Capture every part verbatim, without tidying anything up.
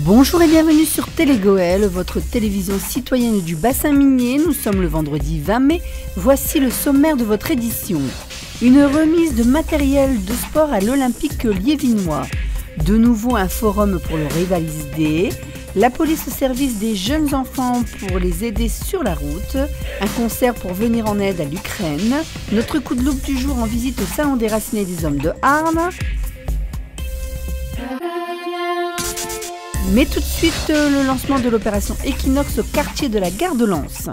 Bonjour et bienvenue sur Télégoël, votre télévision citoyenne du bassin minier. Nous sommes le vendredi vingt mai. Voici le sommaire de votre édition. Une remise de matériel de sport à l'Olympique liévinois. De nouveau un forum pour le Rivalize Day. La police au service des jeunes enfants pour les aider sur la route. Un concert pour venir en aide à l'Ukraine. Notre coup de loupe du jour en visite au Salon des Racinés des Hommes de Arles. Mais tout de suite, le lancement de l'opération Equinox au quartier de la gare de Lens.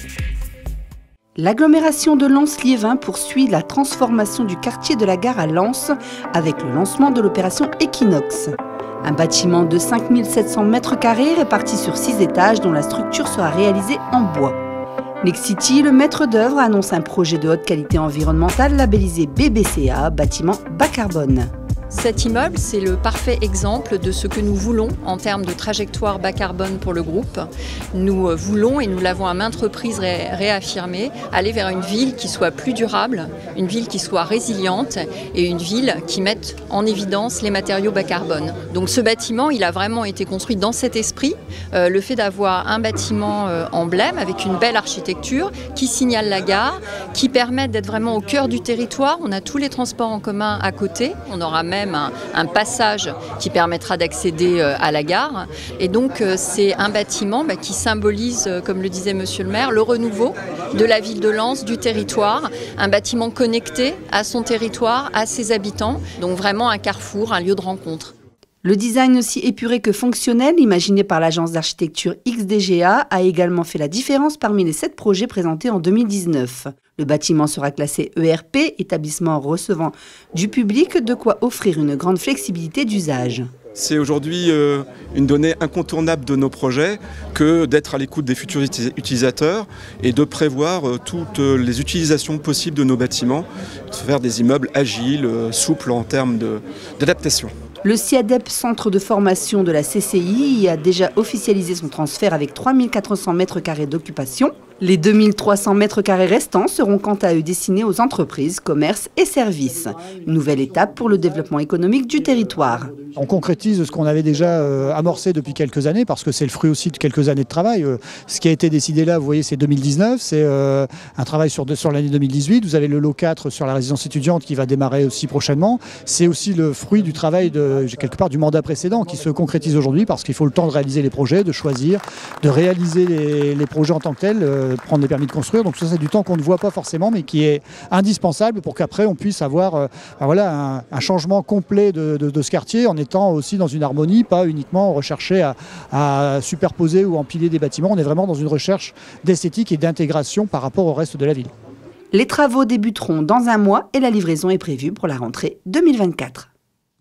L'agglomération de Lens-Liévin poursuit la transformation du quartier de la gare à Lens avec le lancement de l'opération Equinox. Un bâtiment de cinq mille sept cents mètres carrés réparti sur six étages dont la structure sera réalisée en bois. Nexity, le maître d'œuvre, annonce un projet de haute qualité environnementale labellisé B B C A, bâtiment bas carbone. Cet immeuble, c'est le parfait exemple de ce que nous voulons en termes de trajectoire bas carbone pour le groupe. Nous voulons, et nous l'avons à maintes reprises ré réaffirmé, aller vers une ville qui soit plus durable, une ville qui soit résiliente et une ville qui mette en évidence les matériaux bas carbone. Donc ce bâtiment, il a vraiment été construit dans cet esprit. Euh, le fait d'avoir un bâtiment euh, emblème avec une belle architecture qui signale la gare, qui permet d'être vraiment au cœur du territoire. On a tous les transports en commun à côté. On aura même Un, un passage qui permettra d'accéder à la gare. Et donc c'est un bâtiment bah, qui symbolise, comme le disait Monsieur le maire, le renouveau de la ville de Lens, du territoire. Un bâtiment connecté à son territoire, à ses habitants. Donc vraiment un carrefour, un lieu de rencontre. Le design aussi épuré que fonctionnel, imaginé par l'agence d'architecture X D G A, a également fait la différence parmi les sept projets présentés en deux mille dix-neuf. Le bâtiment sera classé E R P, établissement recevant du public, de quoi offrir une grande flexibilité d'usage. C'est aujourd'hui euh, une donnée incontournable de nos projets que d'être à l'écoute des futurs utilisateurs et de prévoir euh, toutes les utilisations possibles de nos bâtiments, de faire des immeubles agiles, euh, souples en termes d'adaptation. Le CIADEP, centre de formation de la C C I, a déjà officialisé son transfert avec trois mille quatre cents mètres carrés d'occupation. Les deux mille trois cents mètres carrés restants seront quant à eux destinés aux entreprises, commerces et services. Une nouvelle étape pour le développement économique du territoire. On concrétise ce qu'on avait déjà euh, amorcé depuis quelques années, parce que c'est le fruit aussi de quelques années de travail. Euh, ce qui a été décidé là, vous voyez, c'est deux mille dix-neuf, c'est euh, un travail sur, sur l'année deux mille dix-huit. Vous avez le lot quatre sur la résidence étudiante qui va démarrer aussi prochainement. C'est aussi le fruit du travail, de, quelque part, du mandat précédent qui se concrétise aujourd'hui, parce qu'il faut le temps de réaliser les projets, de choisir, de réaliser les, les projets en tant que tels, euh, prendre les permis de construire. Donc ça, c'est du temps qu'on ne voit pas forcément, mais qui est indispensable pour qu'après, on puisse avoir euh, ben voilà, un, un changement complet de, de, de ce quartier, en étant aussi dans une harmonie, pas uniquement rechercher à, à superposer ou empiler des bâtiments. On est vraiment dans une recherche d'esthétique et d'intégration par rapport au reste de la ville. Les travaux débuteront dans un mois et la livraison est prévue pour la rentrée deux mille vingt-quatre.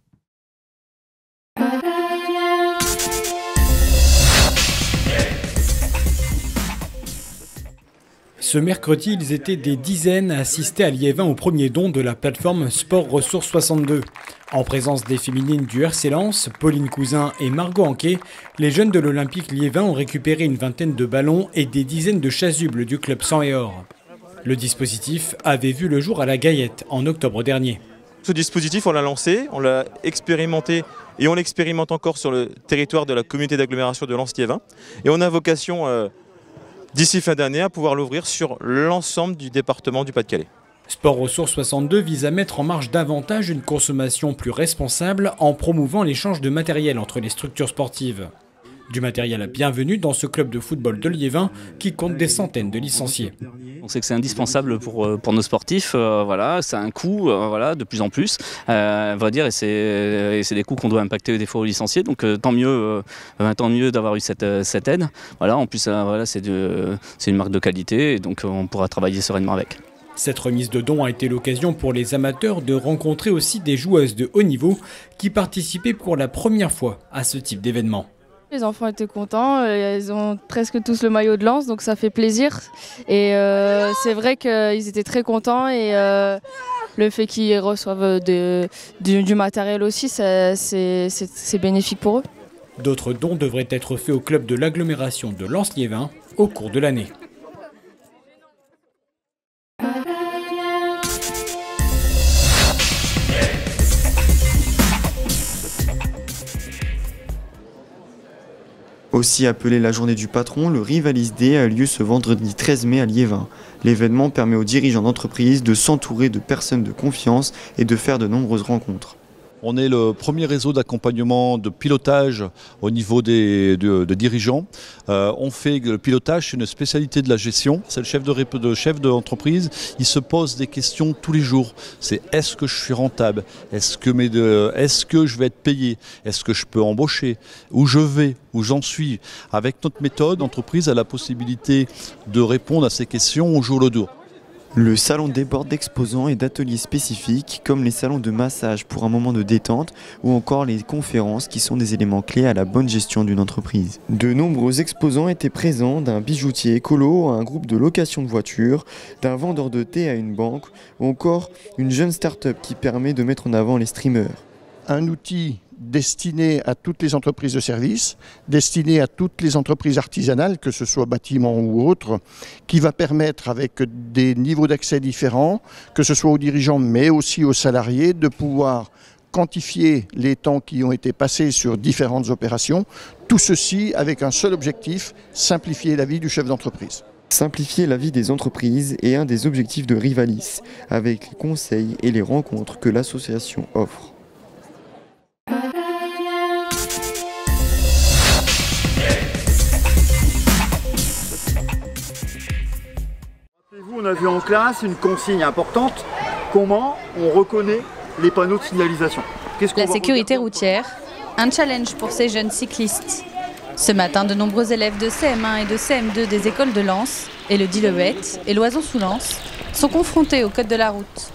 Ce mercredi, ils étaient des dizaines à assister à Liévin au premier don de la plateforme Sport Ressources soixante-deux. En présence des féminines du R C Lens, Pauline Cousin et Margot Anquet, les jeunes de l'Olympique Liévin ont récupéré une vingtaine de ballons et des dizaines de chasubles du club Sang et Or. Le dispositif avait vu le jour à la Gaillette en octobre dernier. Ce dispositif, on l'a lancé, on l'a expérimenté et on l'expérimente encore sur le territoire de la communauté d'agglomération de Lens-Liévin. Et on a vocation euh, d'ici fin d'année à pouvoir l'ouvrir sur l'ensemble du département du Pas-de-Calais. Sport Ressources soixante-deux vise à mettre en marche davantage une consommation plus responsable en promouvant l'échange de matériel entre les structures sportives. Du matériel bienvenu dans ce club de football de Liévin qui compte des centaines de licenciés. On sait que c'est indispensable pour, pour nos sportifs, euh, voilà, c'est un coût euh, voilà, de plus en plus, euh, on va dire, et c'est des coûts qu'on doit impacter des fois aux licenciés, donc euh, tant mieux, euh, tant mieux d'avoir eu cette, cette aide. Voilà, en plus, euh, voilà, c'est une marque de qualité, et donc euh, on pourra travailler sereinement avec. Cette remise de dons a été l'occasion pour les amateurs de rencontrer aussi des joueuses de haut niveau qui participaient pour la première fois à ce type d'événement. Les enfants étaient contents, ils ont presque tous le maillot de Lens, donc ça fait plaisir. Et euh, c'est vrai qu'ils étaient très contents et euh, le fait qu'ils reçoivent de, du, du matériel aussi, c'est bénéfique pour eux. D'autres dons devraient être faits au club de l'agglomération de Lens-Liévin au cours de l'année. Aussi appelé la journée du patron, le Rivalis Day a lieu ce vendredi treize mai à Liévin. L'événement permet aux dirigeants d'entreprise de s'entourer de personnes de confiance et de faire de nombreuses rencontres. On est le premier réseau d'accompagnement, de pilotage au niveau des, de, de dirigeants. Euh, on fait le pilotage, c'est une spécialité de la gestion. C'est le chef de, de chef d'entreprise. Il se pose des questions tous les jours. C'est est-ce que je suis rentable? Est-ce que, mes de, est-ce que je vais être payé? Est-ce que je peux embaucher? Où je vais? Où j'en suis? Avec notre méthode, l'entreprise a la possibilité de répondre à ces questions au jour le jour. Le salon déborde d'exposants et d'ateliers spécifiques comme les salons de massage pour un moment de détente ou encore les conférences qui sont des éléments clés à la bonne gestion d'une entreprise. De nombreux exposants étaient présents, d'un bijoutier écolo à un groupe de location de voitures, d'un vendeur de thé à une banque ou encore une jeune start-up qui permet de mettre en avant les streamers. Un outil destiné à toutes les entreprises de services, destiné à toutes les entreprises artisanales, que ce soit bâtiments ou autres, qui va permettre avec des niveaux d'accès différents, que ce soit aux dirigeants mais aussi aux salariés, de pouvoir quantifier les temps qui ont été passés sur différentes opérations, tout ceci avec un seul objectif, simplifier la vie du chef d'entreprise. Simplifier la vie des entreprises est un des objectifs de Rivalis, avec les conseils et les rencontres que l'association offre. On a vu en classe une consigne importante, comment on reconnaît les panneaux de signalisation. La sécurité routière, un challenge pour ces jeunes cyclistes. Ce matin, de nombreux élèves de C M un et de C M deux des écoles de Lens, et le Dillewet et Loison-sous-Lens, sont confrontés au code de la route.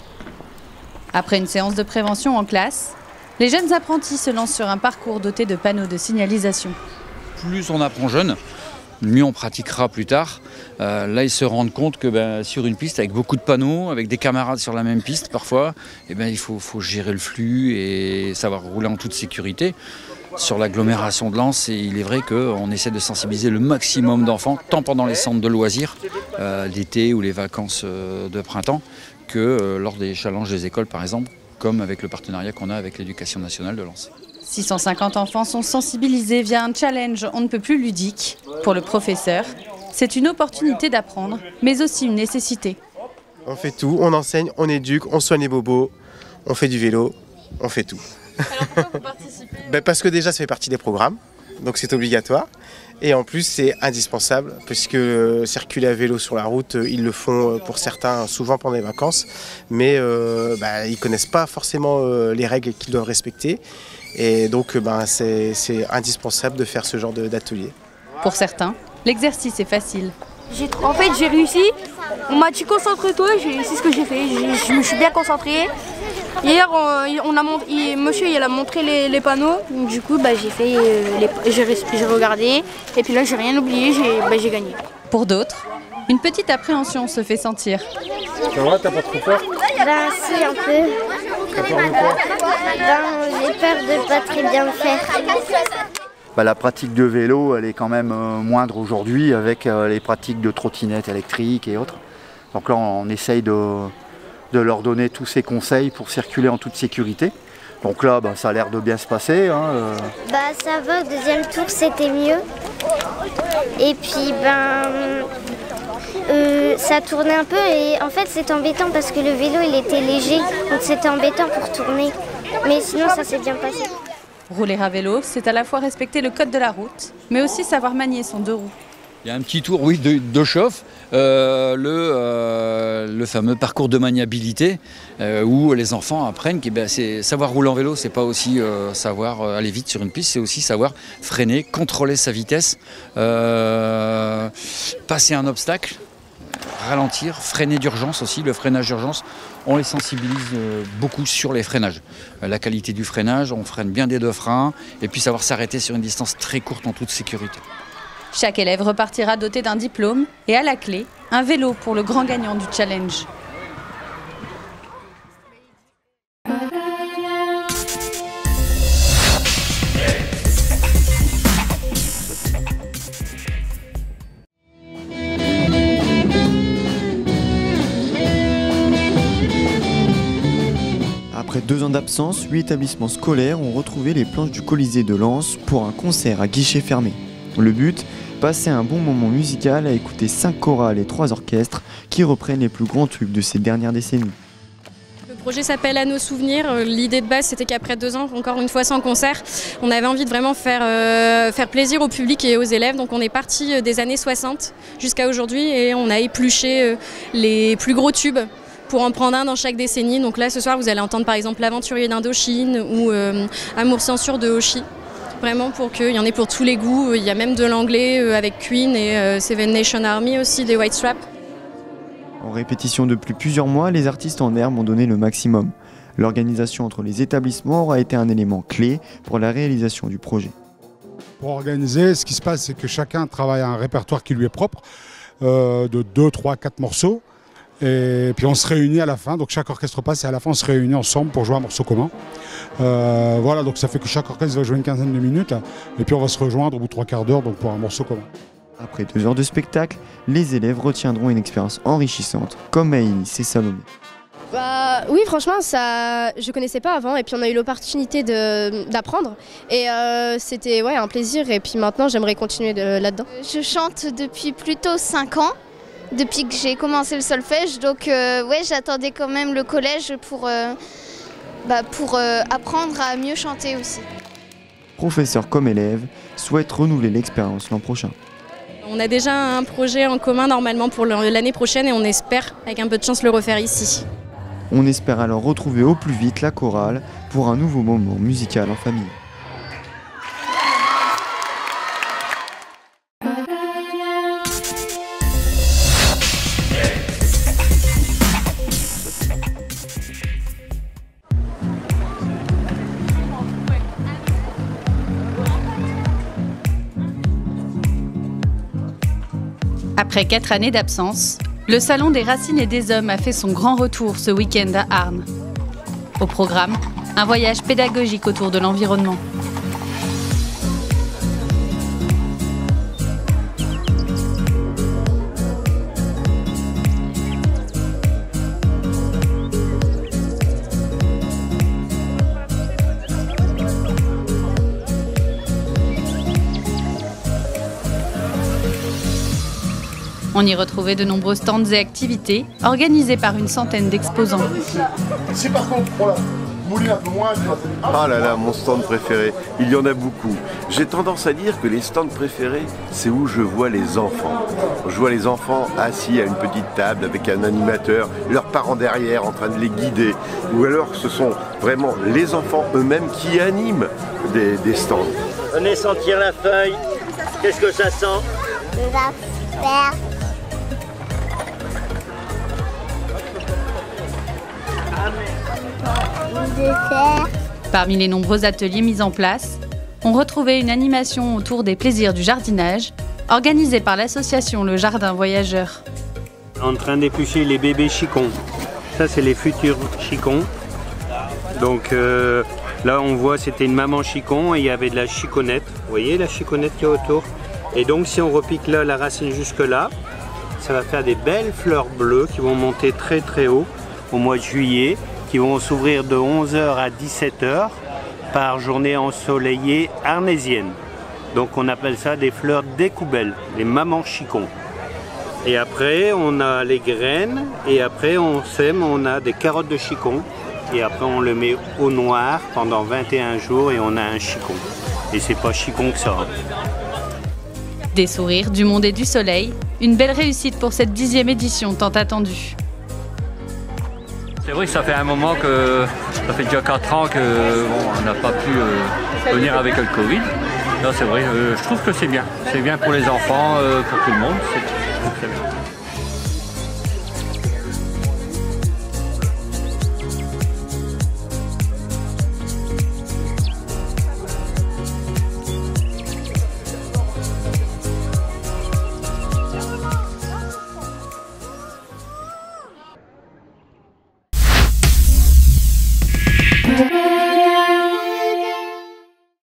Après une séance de prévention en classe, les jeunes apprentis se lancent sur un parcours doté de panneaux de signalisation. Plus on apprend jeune, mieux on pratiquera plus tard. Euh, là, ils se rendent compte que ben, sur une piste avec beaucoup de panneaux, avec des camarades sur la même piste parfois, eh ben, il faut, faut gérer le flux et savoir rouler en toute sécurité. Sur l'agglomération de Lens, et il est vrai qu'on essaie de sensibiliser le maximum d'enfants, tant pendant les centres de loisirs, euh, l'été ou les vacances euh, de printemps, que euh, lors des challenges des écoles par exemple, comme avec le partenariat qu'on a avec l'Éducation nationale de Lens. six cent cinquante enfants sont sensibilisés via un challenge on ne peut plus ludique. Pour le professeur, c'est une opportunité d'apprendre, mais aussi une nécessité. On fait tout, on enseigne, on éduque, on soigne les bobos, on fait du vélo, on fait tout. Alors pourquoi vous participez? ben Parce que déjà ça fait partie des programmes, donc c'est obligatoire. Et en plus c'est indispensable, puisque euh, circuler à vélo sur la route, euh, ils le font euh, pour certains souvent pendant les vacances, mais euh, bah, ils ne connaissent pas forcément euh, les règles qu'ils doivent respecter. Et donc ben, c'est indispensable de faire ce genre d'atelier. Pour certains, l'exercice est facile. En fait j'ai réussi, on m'a dit concentre-toi, c'est ce que j'ai fait, je me suis bien concentré. Hier, on, on a montré, il, monsieur il a montré les, les panneaux, donc du coup bah, j'ai fait, euh, j'ai regardé, et puis là j'ai rien oublié, j'ai bah, gagné. Pour d'autres, une petite appréhension se fait sentir. Ça va, t'as pas trop peur? Ben si, un peu. T'as peur de quoi? Ben j'ai peur de pas très bien le faire. Bah, la pratique de vélo, elle est quand même euh, moindre aujourd'hui avec euh, les pratiques de trottinettes électriques et autres. Donc là, on, on essaye de... de leur donner tous ces conseils pour circuler en toute sécurité. Donc là, bah, ça a l'air de bien se passer. Hein, euh. Bah ça va, au deuxième tour c'était mieux. Et puis ben euh, ça tournait un peu et en fait c'est embêtant parce que le vélo il était léger, donc c'était embêtant pour tourner. Mais sinon ça s'est bien passé. Rouler à vélo, c'est à la fois respecter le code de la route, mais aussi savoir manier son deux roues. Il y a un petit tour, oui, de, de chauffe, euh, le, euh, le fameux parcours de maniabilité, euh, où les enfants apprennent que ben, savoir rouler en vélo, c'est pas aussi euh, savoir aller vite sur une piste, c'est aussi savoir freiner, contrôler sa vitesse, euh, passer un obstacle, ralentir, freiner d'urgence aussi, le freinage d'urgence. On les sensibilise beaucoup sur les freinages. La qualité du freinage, on freine bien des deux freins, et puis savoir s'arrêter sur une distance très courte en toute sécurité. Chaque élève repartira doté d'un diplôme et à la clé, un vélo pour le grand gagnant du challenge. Après deux ans d'absence, huit établissements scolaires ont retrouvé les planches du Colisée de Lens pour un concert à guichet fermé. Le but, passer un bon moment musical à écouter cinq chorales et trois orchestres qui reprennent les plus grands tubes de ces dernières décennies. Le projet s'appelle À nos souvenirs. L'idée de base, c'était qu'après deux ans, encore une fois sans concert, on avait envie de vraiment faire, euh, faire plaisir au public et aux élèves. Donc on est parti des années soixante jusqu'à aujourd'hui et on a épluché euh, les plus gros tubes pour en prendre un dans chaque décennie. Donc là, ce soir, vous allez entendre par exemple L'Aventurier d'Indochine ou euh, Amour censure de Hoshi. Vraiment pour qu'il y en ait pour tous les goûts. Il y a même de l'anglais euh, avec Queen et euh, Seven Nation Army aussi, des White Strap. En répétition depuis plusieurs mois, les artistes en herbe ont donné le maximum. L'organisation entre les établissements aura été un élément clé pour la réalisation du projet. Pour organiser, ce qui se passe, c'est que chacun travaille à un répertoire qui lui est propre, euh, de deux, trois, quatre morceaux. Et puis on se réunit à la fin, donc chaque orchestre passe et à la fin on se réunit ensemble pour jouer un morceau commun. Euh, voilà, donc ça fait que chaque orchestre va jouer une quinzaine de minutes et puis on va se rejoindre au bout de trois quarts d'heure donc pour un morceau commun. Après deux heures de spectacle, les élèves retiendront une expérience enrichissante, comme Maëlys et Salomé. Bah, oui, franchement, ça, je connaissais pas avant et puis on a eu l'opportunité d'apprendre et euh, c'était ouais, un plaisir et puis maintenant j'aimerais continuer là-dedans. Je chante depuis plutôt cinq ans, depuis que j'ai commencé le solfège, donc euh, ouais, j'attendais quand même le collège pour, euh, bah, pour euh, apprendre à mieux chanter aussi. Professeurs comme élèves souhaitent renouveler l'expérience l'an prochain. On a déjà un projet en commun normalement pour l'année prochaine et on espère, avec un peu de chance, le refaire ici. On espère alors retrouver au plus vite la chorale pour un nouveau moment musical en famille. Après quatre années d'absence, le Salon des Racines et des Hommes a fait son grand retour ce week-end à Arnes. Au programme, un voyage pédagogique autour de l'environnement. On y retrouvait de nombreux stands et activités organisés par une centaine d'exposants. Si par contre, voilà, vous voulez un peu moins... Ah là là, mon stand préféré, il y en a beaucoup. J'ai tendance à dire que les stands préférés, c'est où je vois les enfants. Je vois les enfants assis à une petite table avec un animateur, leurs parents derrière en train de les guider. Ou alors ce sont vraiment les enfants eux-mêmes qui animent des, des stands. Venez sentir la feuille. Qu'est-ce que ça sent? Ça va faire. Parmi les nombreux ateliers mis en place, on retrouvait une animation autour des plaisirs du jardinage, organisée par l'association Le Jardin Voyageur. En train d'éplucher les bébés chicons. Ça, c'est les futurs chicons. Donc euh, là, on voit, c'était une maman chicon et il y avait de la chiconnette. Vous voyez la chiconnette qui est autour? Et donc, si on repique là la racine jusque là, ça va faire des belles fleurs bleues qui vont monter très très haut au mois de juillet, qui vont s'ouvrir de onze heures à dix-sept heures par journée ensoleillée arnésienne. Donc on appelle ça des fleurs découbelles, les mamans chicons. Et après on a les graines et après on sème, on a des carottes de chicon et après on le met au noir pendant vingt et un jours et on a un chicon. Et c'est pas chicon que ça. Des sourires, du monde et du soleil, une belle réussite pour cette dixième édition tant attendue. C'est vrai que ça fait un moment que, ça fait déjà quatre ans que bon, on n'a pas pu euh, venir avec le Covid. Non, c'est vrai, euh, je trouve que c'est bien. C'est bien pour les enfants, euh, pour tout le monde. C'est bien.